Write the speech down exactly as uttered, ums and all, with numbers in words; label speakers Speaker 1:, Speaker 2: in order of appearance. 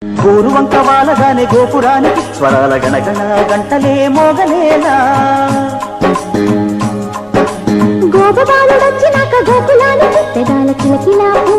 Speaker 1: గోరువంక వాలగానే గోపురానికి స్వరాల గణగణ గంటలే మోగలేలా
Speaker 2: గోపబాలుడొచ్చినాక గోకులానికి పెదాల కిలకిలా